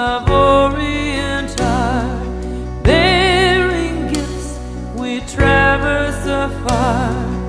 of Orient are, bearing gifts we traverse afar.